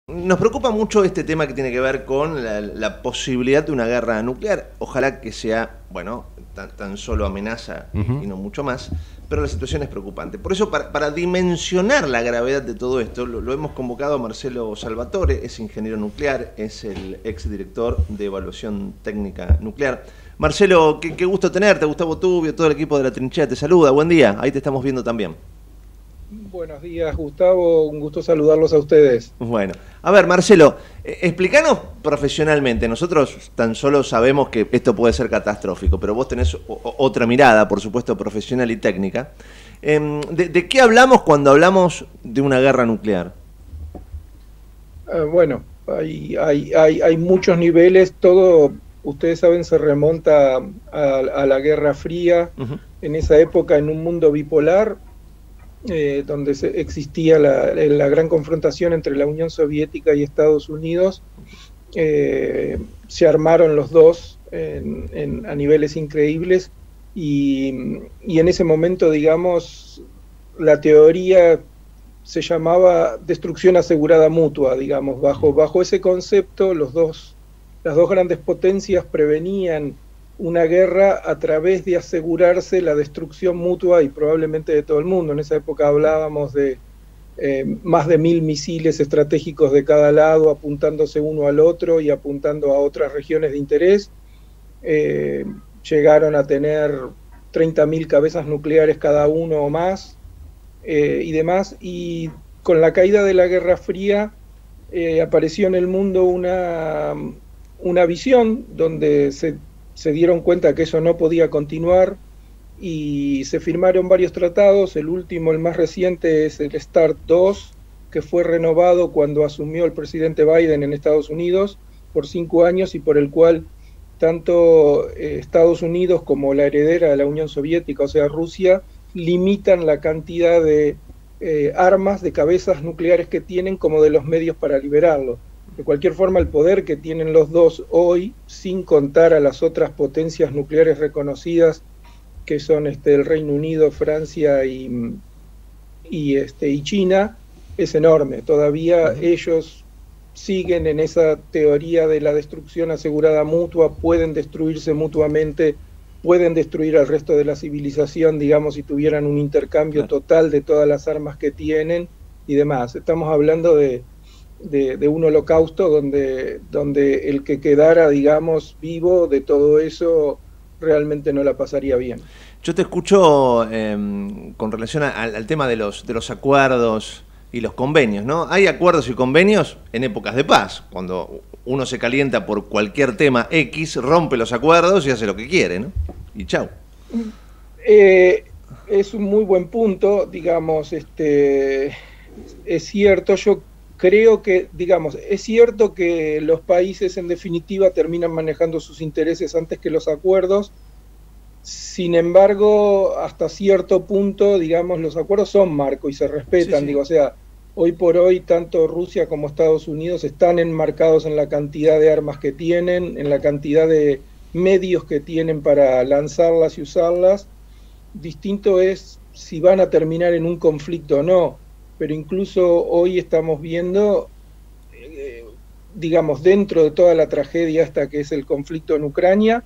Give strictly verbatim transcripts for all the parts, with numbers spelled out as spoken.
Nos preocupa mucho este tema que tiene que ver con la, la posibilidad de una guerra nuclear. Ojalá que sea, bueno, tan, tan solo amenaza Uh-huh. y no mucho más, pero la situación es preocupante. Por eso, para, para dimensionar la gravedad de todo esto, lo, lo hemos convocado a Marcelo Salvatore, es ingeniero nuclear, es el exdirector de evaluación técnica nuclear. Marcelo, qué, qué gusto tenerte, Gustavo Tubio, todo el equipo de La Trinchera te saluda, buen día, ahí te estamos viendo también. Buenos días, Gustavo, un gusto saludarlos a ustedes. Bueno, a ver, Marcelo, eh, explícanos profesionalmente. Nosotros tan solo sabemos que esto puede ser catastrófico, pero vos tenés o, otra mirada, por supuesto, profesional y técnica. Eh, de, ¿De qué hablamos cuando hablamos de una guerra nuclear? Uh, bueno, hay, hay, hay, hay muchos niveles, todo, ustedes saben, se remonta a, a la Guerra Fría, uh-huh. En esa época, en un mundo bipolar, Eh, donde se, existía la, la gran confrontación entre la Unión Soviética y Estados Unidos, eh, se armaron los dos en, en, a niveles increíbles y, y en ese momento, digamos, la teoría se llamaba destrucción asegurada mutua, digamos, bajo, bajo ese concepto los dos, las dos grandes potencias prevenían una guerra a través de asegurarse la destrucción mutua y probablemente de todo el mundo. En esa época hablábamos de eh, más de mil misiles estratégicos de cada lado apuntándose uno al otro y apuntando a otras regiones de interés. Eh, llegaron a tener treinta mil cabezas nucleares cada uno o más eh, y demás. Y con la caída de la Guerra Fría eh, apareció en el mundo una, una visión donde se se dieron cuenta que eso no podía continuar y se firmaron varios tratados. El último, el más reciente, es el START dos, que fue renovado cuando asumió el presidente Biden en Estados Unidos por cinco años y por el cual tanto eh, Estados Unidos como la heredera de la Unión Soviética, o sea Rusia, limitan la cantidad de eh, armas, de cabezas nucleares que tienen como de los medios para liberarlo. De cualquier forma, el poder que tienen los dos hoy, sin contar a las otras potencias nucleares reconocidas, que son este, el Reino Unido, Francia y, y, este, y China, es enorme. Todavía uh-huh. ellos siguen en esa teoría de la destrucción asegurada mutua, pueden destruirse mutuamente, pueden destruir al resto de la civilización, digamos, si tuvieran un intercambio claro. total de todas las armas que tienen y demás. Estamos hablando de De, de un holocausto donde, donde el que quedara, digamos, vivo de todo eso realmente no la pasaría bien. Yo te escucho eh, con relación a, al tema de los, de los acuerdos y los convenios, ¿no? Hay acuerdos y convenios en épocas de paz, cuando uno se calienta por cualquier tema X, rompe los acuerdos y hace lo que quiere, ¿no? Y chau. Eh, es un muy buen punto, digamos, este, es cierto, yo creo que, digamos, es cierto que los países en definitiva terminan manejando sus intereses antes que los acuerdos. Sin embargo, hasta cierto punto, digamos, los acuerdos son marco y se respetan. Sí, sí. Digo, o sea, hoy por hoy tanto Rusia como Estados Unidos están enmarcados en la cantidad de armas que tienen, en la cantidad de medios que tienen para lanzarlas y usarlas. Distinto es si van a terminar en un conflicto o no. Pero incluso hoy estamos viendo, eh, digamos, dentro de toda la tragedia esta que es el conflicto en Ucrania,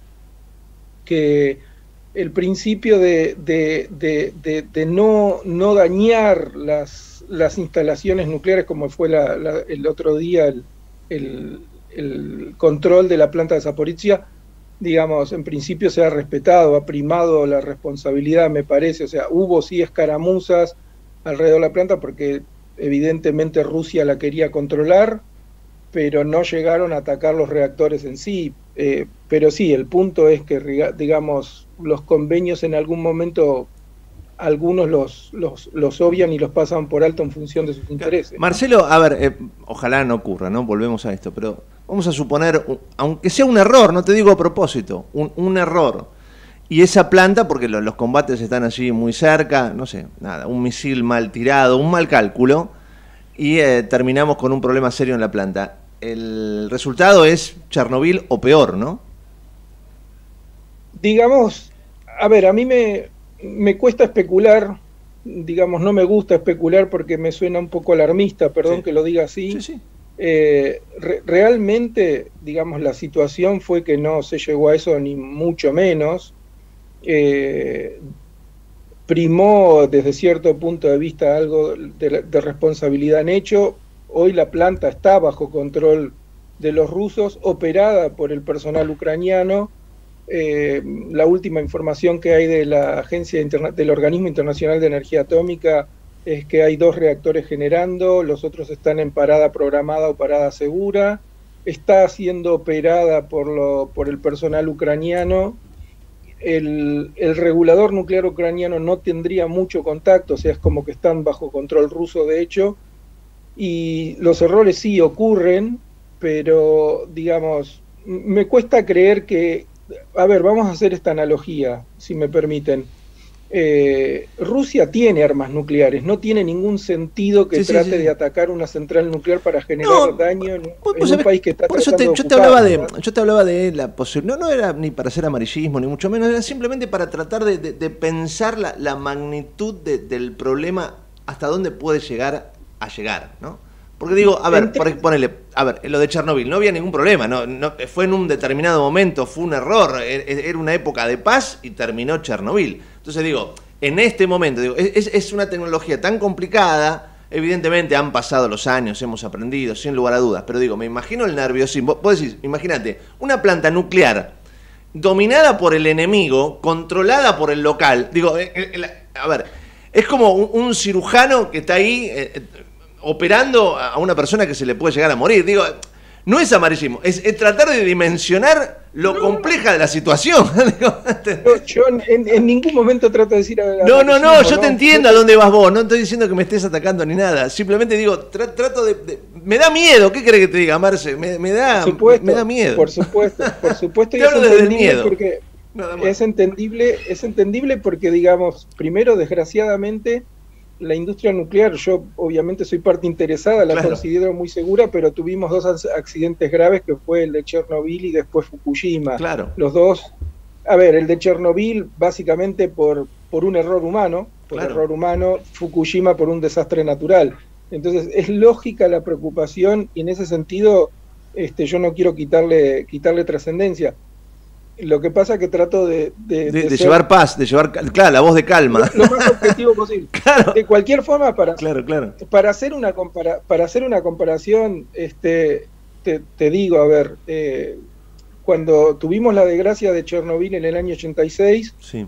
que el principio de, de, de, de, de no, no dañar las, las instalaciones nucleares, como fue la, la, el otro día el, el, el control de la planta de Zaporizhia, digamos, en principio se ha respetado, ha primado la responsabilidad, me parece. O sea, hubo sí escaramuzas alrededor de la planta porque evidentemente Rusia la quería controlar, pero no llegaron a atacar los reactores en sí. Eh, pero sí, el punto es que, digamos, los convenios en algún momento algunos los, los, los obvian y los pasan por alto en función de sus intereses. Marcelo, ¿no? A ver, eh, ojalá no ocurra, ¿no? Volvemos a esto, pero vamos a suponer, aunque sea un error, no te digo a propósito, un, un error. Y esa planta, porque lo, los combates están allí muy cerca, no sé, nada, un misil mal tirado, un mal cálculo, y eh, terminamos con un problema serio en la planta. El resultado es Chernobyl o peor, ¿no? Digamos, a ver, a mí me, me cuesta especular, digamos, no me gusta especular porque me suena un poco alarmista, perdón sí. que lo diga así. Sí, sí. Eh, re realmente, digamos, la situación fue que no se llegó a eso, ni mucho menos. Eh, primó desde cierto punto de vista algo de, de responsabilidad en hecho. Hoy la planta está bajo control de los rusos, operada por el personal ucraniano. Eh, la última información que hay de la agencia interna del Organismo Internacional de Energía Atómica es que hay dos reactores generando, los otros están en parada programada o parada segura. Está siendo operada por, lo, por el personal ucraniano. El, el regulador nuclear ucraniano no tendría mucho contacto, o sea, es como que están bajo control ruso de hecho, y los errores sí ocurren, pero digamos, me cuesta creer que, a ver, vamos a hacer esta analogía, si me permiten. Eh, Rusia tiene armas nucleares, no tiene ningún sentido que sí, trate sí, sí. de atacar una central nuclear para generar no, daño en, pues, en un sabés, país que está por eso te, de yo, te hablaba de, yo te hablaba de la posibilidad, no, no era ni para hacer amarillismo, ni mucho menos, era simplemente para tratar de, de, de pensar la, la magnitud de, del problema, hasta dónde puede llegar a llegar, ¿no? Porque digo, a ver, por, ponele, a ver, lo de Chernobyl, no había ningún problema, no, no, fue en un determinado momento, fue un error, era una época de paz y terminó Chernobyl. Entonces digo, en este momento, digo, es, es una tecnología tan complicada, evidentemente han pasado los años, hemos aprendido, sin lugar a dudas, pero digo, me imagino el nerviosismo, vos decís, imagínate, una planta nuclear dominada por el enemigo, controlada por el local, digo, eh, eh, a ver, es como un, un cirujano que está ahí eh, operando a una persona que se le puede llegar a morir, digo, no es amarillismo, es, es tratar de dimensionar lo no, compleja de la situación. No, yo en, en ningún momento trato de decir... No, no, no, yo no, te entiendo a dónde vas vos, no estoy diciendo que me estés atacando ni nada, simplemente digo, tra trato de, de... Me da miedo, ¿qué querés que te diga, Marce? Me, me, da, supuesto, me da miedo. Por supuesto, por supuesto. Te hablo desde el miedo. Porque es entendible, es entendible porque, digamos, primero, desgraciadamente... La industria nuclear, yo obviamente soy parte interesada, la claro. considero muy segura, pero tuvimos dos accidentes graves, que fue el de Chernobyl y después Fukushima. Claro. Los dos, a ver, el de Chernobyl básicamente por, por un error humano, por claro. error humano, Fukushima por un desastre natural. Entonces es lógica la preocupación y en ese sentido este, yo no quiero quitarle, quitarle trascendencia. Lo que pasa es que trato de... De, de, de, de ser, llevar paz, de llevar, claro, la voz de calma. Lo, lo más objetivo posible. Claro. De cualquier forma, para, claro, claro. para, hacer, una compara, para hacer una comparación, este, te, te digo, a ver, eh, cuando tuvimos la desgracia de Chernobyl en el año ochenta y seis, sí.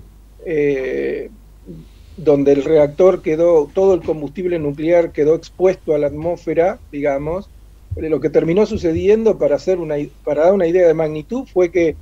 eh, donde el reactor quedó, todo el combustible nuclear quedó expuesto a la atmósfera, digamos, lo que terminó sucediendo, para, hacer una, para dar una idea de magnitud, fue que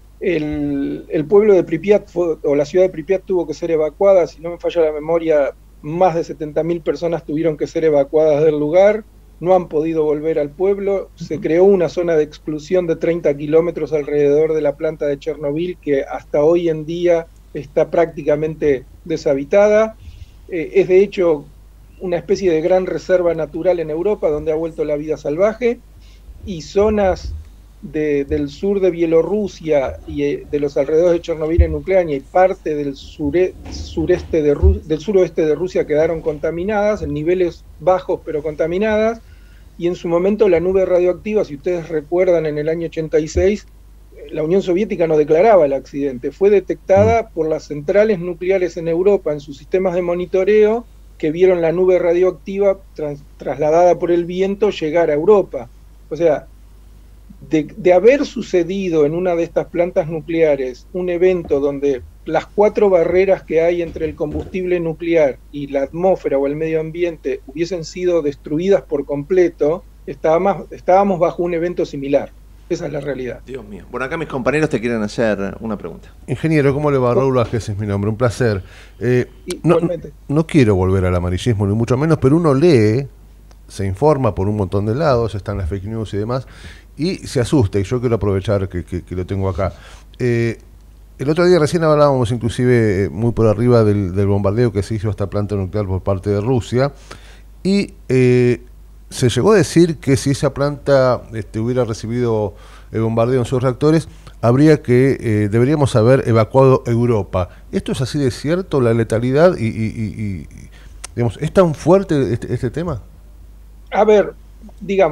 El, el pueblo de Pripyat, fue, o la ciudad de Pripyat, tuvo que ser evacuada, si no me falla la memoria, más de setenta mil personas tuvieron que ser evacuadas del lugar, no han podido volver al pueblo, se creó una zona de exclusión de treinta kilómetros alrededor de la planta de Chernobyl, que hasta hoy en día está prácticamente deshabitada, eh, es de hecho una especie de gran reserva natural en Europa, donde ha vuelto la vida salvaje, y zonas De, del sur de Bielorrusia y eh, de los alrededores de Chernobyl en Ucrania y parte del, sure, sureste de Ru del suroeste de Rusia quedaron contaminadas, en niveles bajos pero contaminadas, y en su momento la nube radioactiva, si ustedes recuerdan, en el año ochenta y seis, la Unión Soviética no declaraba el accidente, fue detectada por las centrales nucleares en Europa en sus sistemas de monitoreo, que vieron la nube radioactiva trans trasladada por el viento llegar a Europa. O sea, De, de haber sucedido en una de estas plantas nucleares un evento donde las cuatro barreras que hay entre el combustible nuclear y la atmósfera o el medio ambiente hubiesen sido destruidas por completo, estábamos, estábamos bajo un evento similar. Esa es la realidad. Dios mío. Bueno, acá mis compañeros te quieren hacer una pregunta. Ingeniero, ¿cómo le va? Raúl Vázquez es mi nombre, un placer. Eh, no, no quiero volver al amarillismo, ni mucho menos, pero uno lee, se informa por un montón de lados, están las fake news y demás, y se asusta, y yo quiero aprovechar que, que, que lo tengo acá. Eh, el otro día recién hablábamos inclusive eh, muy por arriba del, del bombardeo que se hizo a esta planta nuclear por parte de Rusia, y eh, se llegó a decir que si esa planta este, hubiera recibido el bombardeo en sus reactores, habría que, eh, deberíamos haber evacuado Europa. ¿Esto es así de cierto, la letalidad, y, y, y, y digamos, es tan fuerte este, este tema? A ver, digamos,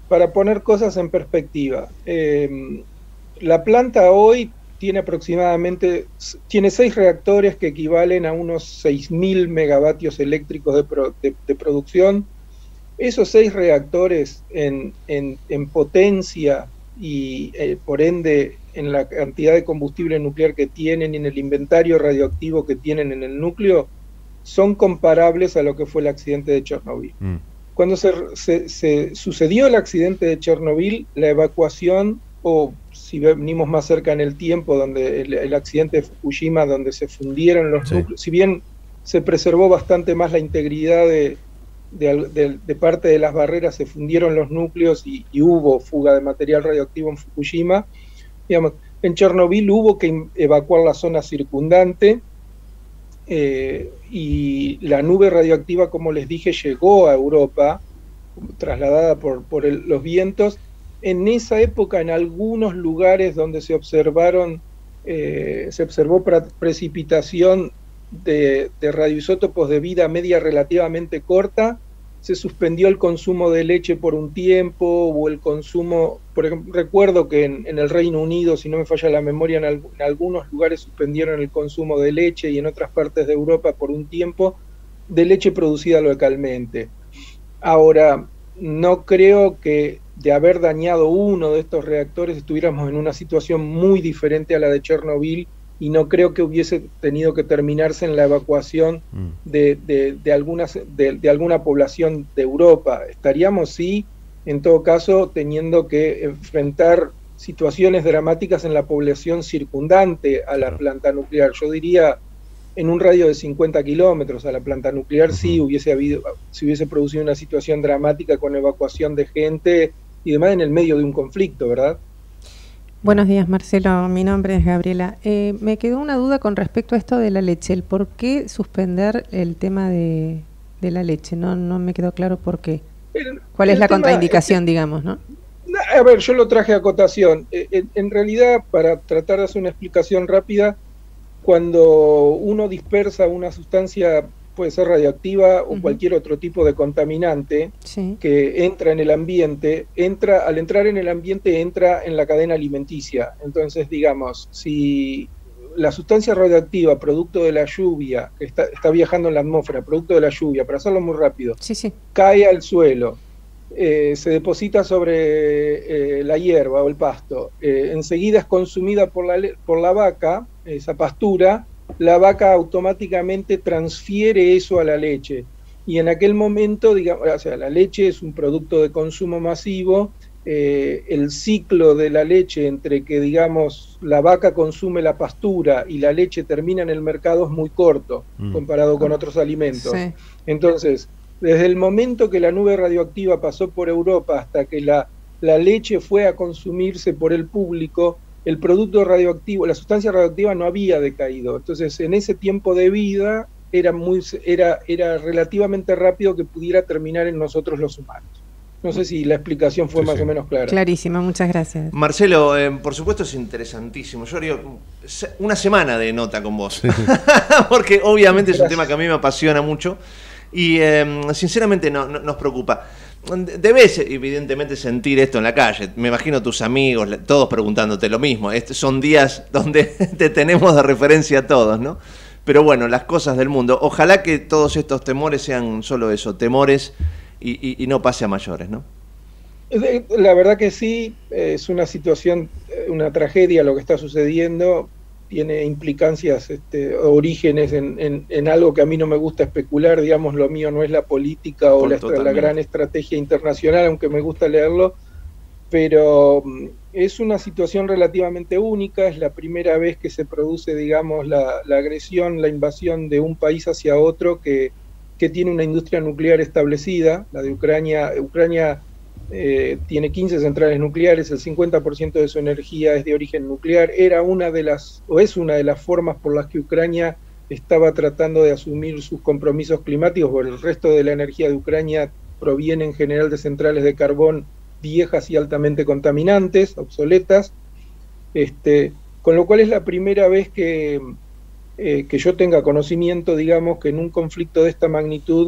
para poner cosas en perspectiva, eh, la planta hoy tiene aproximadamente, tiene seis reactores que equivalen a unos seis mil megavatios eléctricos de, pro, de, de producción. Esos seis reactores en, en, en potencia y eh, por ende en la cantidad de combustible nuclear que tienen y en el inventario radioactivo que tienen en el núcleo, son comparables a lo que fue el accidente de Chernobyl. Mm. Cuando se, se, se sucedió el accidente de Chernobyl, la evacuación, o si venimos más cerca en el tiempo, donde el, el accidente de Fukushima, donde se fundieron los sí. núcleos, si bien se preservó bastante más la integridad de, de, de, de parte de las barreras, se fundieron los núcleos y, y hubo fuga de material radioactivo en Fukushima, digamos, en Chernobyl hubo que evacuar la zona circundante, eh, y la nube radioactiva, como les dije, llegó a Europa, trasladada por, por el, los vientos. En esa época, en algunos lugares donde se observaron, eh, se observó pre precipitación de, de radioisótopos de vida media relativamente corta, se suspendió el consumo de leche por un tiempo, o el consumo, por ejemplo, recuerdo que en, en el Reino Unido, si no me falla la memoria, en, al, en algunos lugares suspendieron el consumo de leche, y en otras partes de Europa por un tiempo, de leche producida localmente. Ahora, no creo que de haber dañado uno de estos reactores estuviéramos en una situación muy diferente a la de Chernobyl, y no creo que hubiese tenido que terminarse en la evacuación de, de, de, algunas, de, de alguna población de Europa. Estaríamos, sí, en todo caso, teniendo que enfrentar situaciones dramáticas en la población circundante a la planta nuclear. Yo diría, en un radio de cincuenta kilómetros a la planta nuclear, uh-huh. sí hubiese habido, si hubiese producido una situación dramática con evacuación de gente y demás en el medio de un conflicto, ¿verdad? Buenos días, Marcelo. Mi nombre es Gabriela. Eh, me quedó una duda con respecto a esto de la leche. ¿El por qué suspender el tema de, de la leche? No, no me quedó claro por qué. El, ¿Cuál es la tema, contraindicación, el, digamos, no? A ver, yo lo traje a acotación. En, en realidad, para tratar de hacer una explicación rápida, cuando uno dispersa una sustancia, puede ser radioactiva o uh-huh. cualquier otro tipo de contaminante sí. que entra en el ambiente, entra, al entrar en el ambiente entra en la cadena alimenticia. Entonces, digamos, si la sustancia radioactiva, producto de la lluvia, que está, está viajando en la atmósfera, producto de la lluvia, para hacerlo muy rápido, sí, sí. cae al suelo, eh, se deposita sobre eh, la hierba o el pasto, eh, enseguida es consumida por la, por la vaca, esa pastura, la vaca automáticamente transfiere eso a la leche, y en aquel momento, digamos, o sea, la leche es un producto de consumo masivo, eh, el ciclo de la leche entre que, digamos, la vaca consume la pastura y la leche termina en el mercado es muy corto, mm. comparado con otros alimentos. Sí. Entonces, desde el momento que la nube radioactiva pasó por Europa hasta que la, la leche fue a consumirse por el público, el producto radioactivo, la sustancia radioactiva no había decaído. Entonces, en ese tiempo de vida era, muy, era, era relativamente rápido que pudiera terminar en nosotros los humanos. No sé si la explicación fue sí, más sí. o menos clara. Clarísima, muchas gracias. Marcelo, eh, por supuesto es interesantísimo. Yo haría una semana de nota con vos, sí. porque obviamente gracias. Es un tema que a mí me apasiona mucho y eh, sinceramente no, no, nos preocupa. Debes evidentemente sentir esto en la calle, me imagino tus amigos, todos preguntándote lo mismo. Estos son días donde te tenemos de referencia a todos, ¿no? Pero bueno, las cosas del mundo. Ojalá que todos estos temores sean solo eso, temores, y, y, y no pase a mayores, ¿no? La verdad que sí, es una situación, una tragedia lo que está sucediendo. Tiene implicancias, este, orígenes en, en, en algo que a mí no me gusta especular, digamos, lo mío no es la política o la, la gran estrategia internacional, aunque me gusta leerlo, pero es una situación relativamente única, es la primera vez que se produce, digamos, la, la agresión, la invasión de un país hacia otro que, que tiene una industria nuclear establecida, la de Ucrania. Ucrania Eh, tiene quince centrales nucleares, el cincuenta por ciento de su energía es de origen nuclear. Era una de las, o es una de las formas por las que Ucrania estaba tratando de asumir sus compromisos climáticos, porque el resto de la energía de Ucrania proviene en general de centrales de carbón viejas y altamente contaminantes, obsoletas, este, con lo cual es la primera vez que, eh, que yo tenga conocimiento, digamos, que en un conflicto de esta magnitud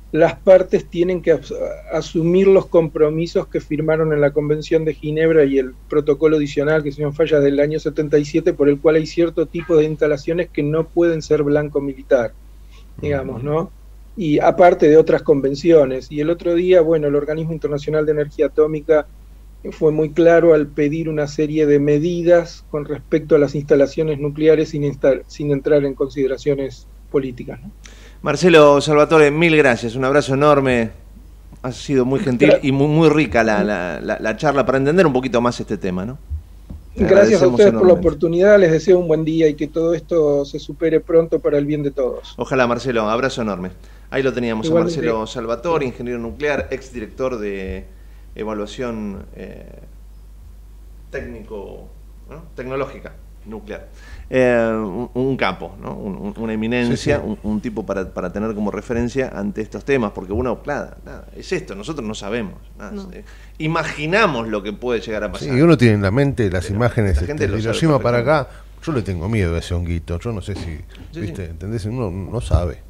las partes tienen que as asumir los compromisos que firmaron en la Convención de Ginebra y el protocolo adicional, que si no falla, del año setenta y siete, por el cual hay cierto tipo de instalaciones que no pueden ser blanco militar, digamos, ¿no? Y aparte de otras convenciones. Y el otro día, bueno, el Organismo Internacional de Energía Atómica fue muy claro al pedir una serie de medidas con respecto a las instalaciones nucleares sin, sin entrar en consideraciones políticas, ¿no? Marcelo Salvatore, mil gracias, un abrazo enorme, has sido muy gentil y muy, muy rica la, la, la, la charla para entender un poquito más este tema, ¿no? Te Gracias a ustedes por la oportunidad, les deseo un buen día y que todo esto se supere pronto para el bien de todos. Ojalá, Marcelo, abrazo enorme. Ahí lo teníamos. Igualmente. A Marcelo Salvatore, ingeniero nuclear, exdirector de evaluación eh, técnico, ¿no? tecnológica nuclear. Eh, un, un capo, ¿no? un, una eminencia, sí, sí. Un, un tipo para, para tener como referencia ante estos temas, porque uno, claro, nada, es esto, nosotros no sabemos, nada, no. Eh, imaginamos lo que puede llegar a pasar. Sí, y uno tiene en la mente las Pero imágenes de Hiroshima para acá, yo le tengo miedo a ese honguito, yo no sé si, sí, ¿viste? Sí. ¿Entendés? Uno no sabe.